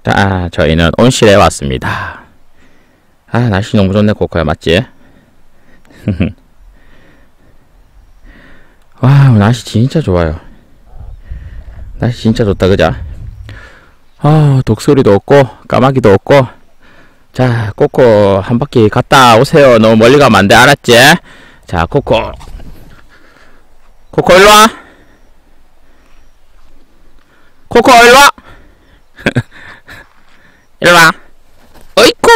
자, 저희는 온실에 왔습니다. 아, 날씨 너무 좋네, 코코야, 맞지? 와, 날씨 진짜 좋아요. 날씨 진짜 좋다, 그자? 아, 독수리도 없고, 까마귀도 없고. 자, 코코, 한 바퀴 갔다 오세요. 너무 멀리 가면 안 돼, 알았지? 자, 코코. 코코, 일로 와! 코코, 일로 와! 일로 와! 어이쿠!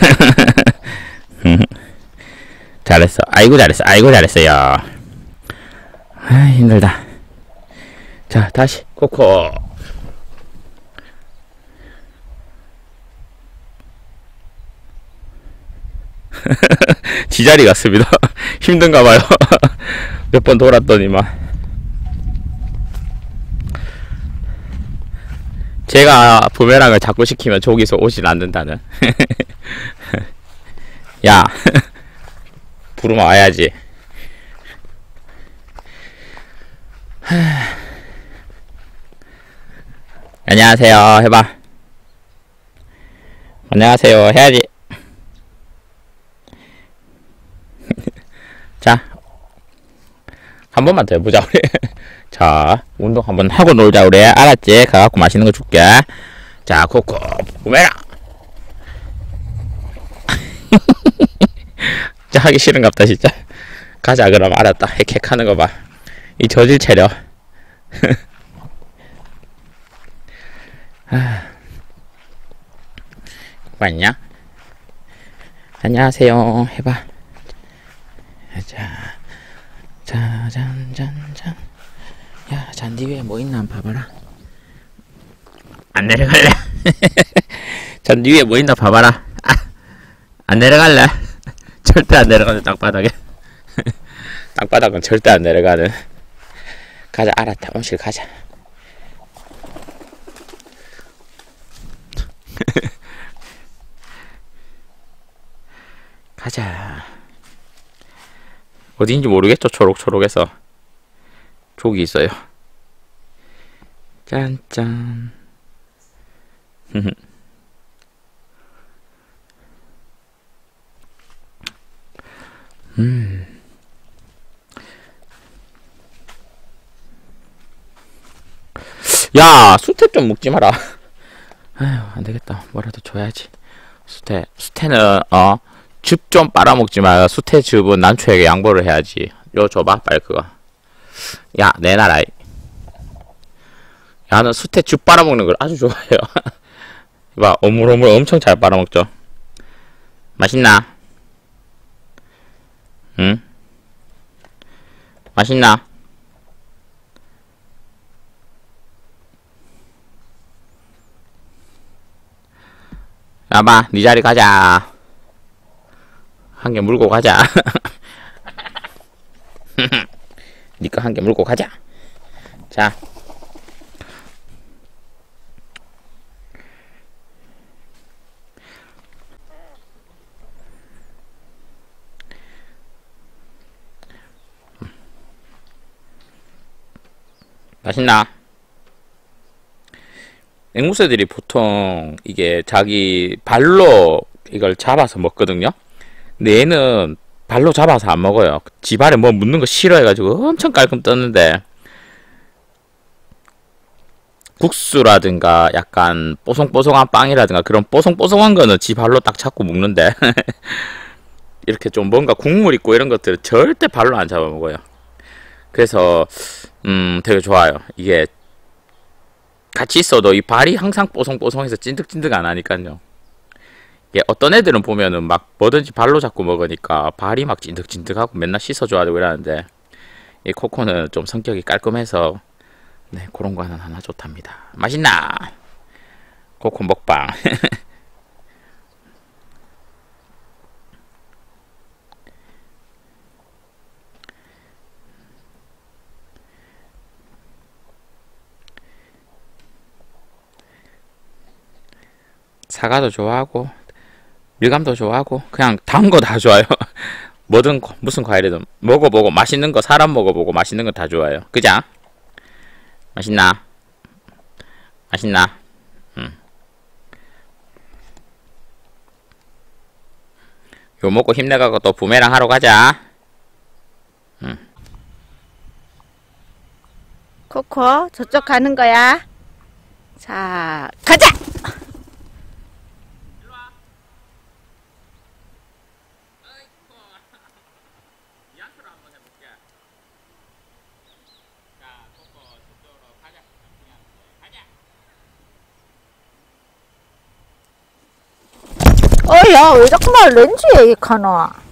잘했어. 아이고, 잘했어. 아이고, 잘했어요. 아, 힘들다. 자, 다시, 코코. 지자리 같습니다. 힘든가봐요. 몇 번 돌았더니만. 제가 부메랑을 자꾸 시키면 저기서 오진 않는다는. 야, 부르면 와야지. 안녕하세요 해봐. 안녕하세요 해야지. 자, 한 번만 더 해보자 우리. 자, 운동 한번 하고 놀자 우리. 알았지? 가갖고 맛있는 거 줄게. 자, 코코 부메랑. 진짜 하기 싫은갑다 진짜. 가자 그럼. 알았다. 헥헥하는 거 봐. 이 저질 체력. 맞냐? 안녕하세요 해봐. 자, 짠짠짠짠. 야, 잔디 위에 뭐 있나 한번 봐봐라. 안 내려갈래? 잔디 위에 뭐 있나 봐봐라. 아, 안 내려갈래? 절대 안 내려가는 땅바닥에. 땅바닥은 절대 안 내려가는. 가자, 알았다. 온실 가자. 가자. 어디인지 모르겠죠? 초록초록해서. 족이 있어요. 짠짠. 야, 수태 좀 먹지 마라. 아휴, 안 되겠다. 뭐라도 줘야지. 수태는, 즙 좀 빨아먹지 마. 수태즙은 난초에게 양보를 해야지. 요, 줘봐, 빨리 그거. 야, 내놔라. 야는 수태즙 빨아먹는 걸 아주 좋아해요. 봐, 오물오물 엄청 잘 빨아먹죠. 맛있나? 응? 맛있나? 야봐, 니 자리 가자. 한 개 물고 가자. 니꺼 한 개 물고 가자. 자. 맛있나? 앵무새들이 보통 이게 자기 발로 이걸 잡아서 먹거든요. 근데 얘는 발로 잡아서 안 먹어요. 지 발에 뭐 묻는 거 싫어해가지고 엄청 깔끔 떴는데, 국수라든가 약간 뽀송뽀송한 빵이라든가 그런 뽀송뽀송한 거는 지 발로 딱 잡고 먹는데 이렇게 좀 뭔가 국물 있고 이런 것들은 절대 발로 안 잡아 먹어요. 그래서 되게 좋아요. 이게 같이 있어도 이 발이 항상 뽀송뽀송해서 찐득찐득 안 하니까요. 이게 어떤 애들은 보면은 막 뭐든지 발로 잡고 먹으니까 발이 막 찐득찐득하고 맨날 씻어줘야 되고 이러는데, 이 코코는 좀 성격이 깔끔해서 네, 그런 거 하나 좋답니다. 맛있나? 코코 먹방. 사과도 좋아하고 밀감도 좋아하고 그냥 단 거 다 좋아요. 뭐든 무슨 과일이든 먹어보고 맛있는 거, 사람 먹어보고 맛있는 거 다 좋아요. 그자? 맛있나? 맛있나? 요 먹고 힘내가고 또 부메랑 하러 가자. 코코, 저쪽 가는 거야. 자, 가자! 야, 왜 자꾸만 렌즈 얘기하노?